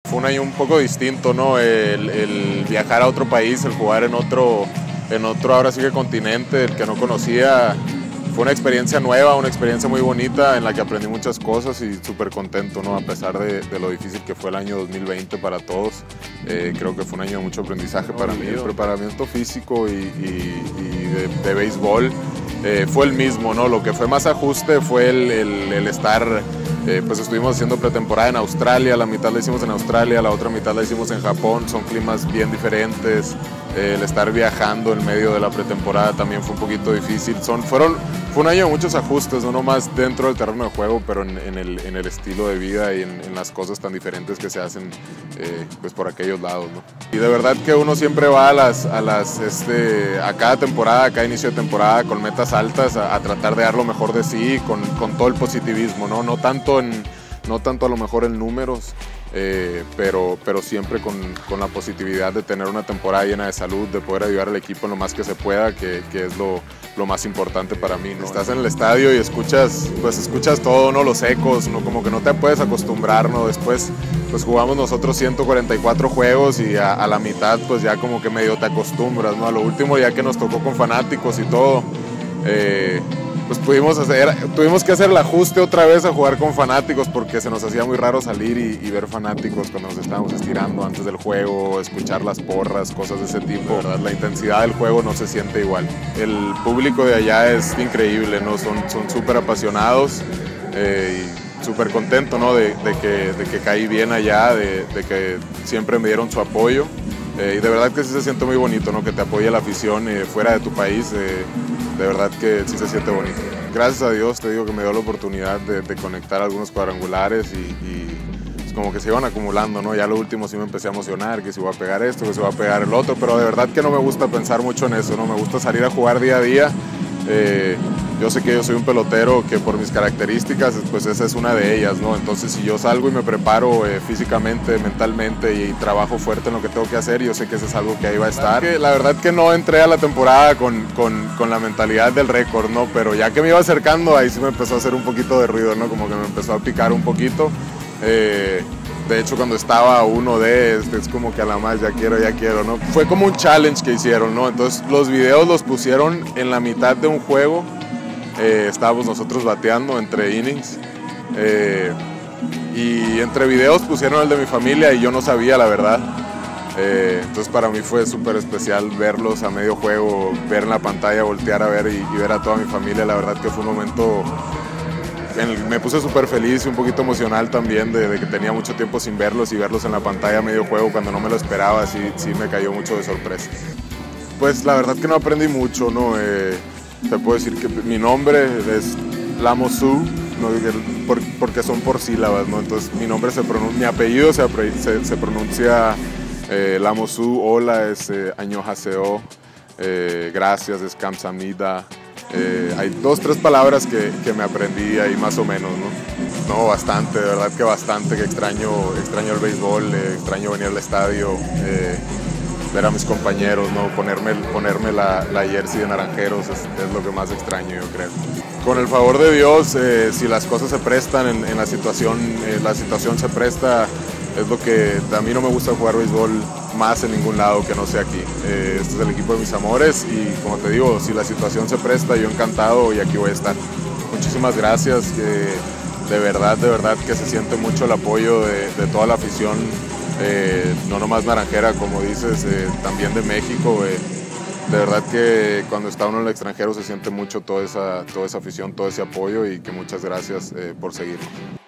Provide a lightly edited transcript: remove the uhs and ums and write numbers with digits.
Fue un año un poco distinto, ¿no? El viajar a otro país, el jugar en otro ahora sí que continente, el que no conocía. Fue una experiencia nueva, una experiencia muy bonita en la que aprendí muchas cosas y súper contento, ¿no? A pesar de lo difícil que fue el año 2020 para todos. Creo que fue un año de mucho aprendizaje para mí. El preparamiento físico y de béisbol fue el mismo, ¿no? Lo que fue más ajuste fue el estar, pues estuvimos haciendo pretemporada en Australia, la mitad la hicimos en Australia, la otra mitad la hicimos en Japón, son climas bien diferentes. El estar viajando en medio de la pretemporada también fue un poquito difícil. Fue un año de muchos ajustes, no nomás dentro del terreno de juego, pero en el estilo de vida y en las cosas tan diferentes que se hacen pues por aquellos lados, ¿no? Y de verdad que uno siempre va a cada temporada, a cada inicio de temporada con metas altas, a tratar de dar lo mejor de sí, con todo el positivismo, ¿no? No tanto a lo mejor en números, pero siempre con la positividad de tener una temporada llena de salud, de poder ayudar al equipo en lo más que se pueda, que es lo más importante para mí, ¿no? Estás en el estadio y escuchas todo, ¿no? Los ecos, ¿no? Como que no te puedes acostumbrar, ¿no? Después pues jugamos nosotros 144 juegos y a la mitad pues ya como que medio te acostumbras, ¿no? A lo último, ya que nos tocó con fanáticos y todo, pues tuvimos que hacer el ajuste otra vez a jugar con fanáticos porque se nos hacía muy raro salir y ver fanáticos cuando nos estábamos estirando antes del juego, escuchar las porras, cosas de ese tipo, ¿verdad? La intensidad del juego no se siente igual. El público de allá es increíble, ¿no? Son súper apasionados y súper contento, ¿no? de que caí bien allá, de que siempre me dieron su apoyo. Y de verdad que sí se siente muy bonito, ¿no? Que te apoye la afición fuera de tu país, de verdad que sí se siente bonito. Gracias a Dios, te digo que me dio la oportunidad de conectar algunos cuadrangulares y pues como que se iban acumulando, ¿no? Ya lo último sí me empecé a emocionar, que si voy a pegar esto, que si voy a pegar el otro, pero de verdad que no me gusta pensar mucho en eso, ¿no? Me gusta salir a jugar día a día. Yo sé que yo soy un pelotero que por mis características, pues esa es una de ellas, ¿no? Entonces si yo salgo y me preparo físicamente, mentalmente y trabajo fuerte en lo que tengo que hacer, yo sé que eso es algo que ahí va a estar. La verdad que no entré a la temporada con la mentalidad del récord, ¿no? Pero ya que me iba acercando, ahí sí me empezó a hacer un poquito de ruido, ¿no? Como que me empezó a picar un poquito. De hecho, cuando estaba es como que a la más ya quiero, ¿no? Fue como un challenge que hicieron, ¿no? Entonces los videos los pusieron en la mitad de un juego. Estábamos nosotros bateando entre innings. Y entre videos pusieron el de mi familia y yo no sabía, la verdad. Entonces para mí fue súper especial verlos a medio juego, ver en la pantalla, voltear a ver y ver a toda mi familia. La verdad que fue un momento... Me puse súper feliz y un poquito emocional también de que tenía mucho tiempo sin verlos y verlos en la pantalla a medio juego cuando no me lo esperaba, sí me cayó mucho de sorpresa. Pues la verdad que no aprendí mucho, ¿no? Te puedo decir que mi nombre es Lamo Su, ¿no? Porque son por sílabas, ¿no? Entonces mi apellido se pronuncia Lamo Su, hola es Añohaseo, gracias es Kamsamnida. Hay 2 o 3 palabras que me aprendí ahí más o menos, ¿no? No, bastante, de verdad que bastante, que extraño el béisbol, extraño venir al estadio, ver a mis compañeros, ¿no? Ponerme la jersey de Naranjeros es lo que más extraño, yo creo. Con el favor de Dios, si las cosas se prestan en la situación se presta, es lo que a mí no me gusta jugar béisbol más en ningún lado que no sea aquí. Este es el equipo de mis amores y como te digo, si la situación se presta, yo encantado y aquí voy a estar. Muchísimas gracias, de verdad que se siente mucho el apoyo de toda la afición, no nomás naranjera como dices, también de México. De verdad que cuando está uno en el extranjero se siente mucho toda esa afición, todo ese apoyo y que muchas gracias por seguirnos.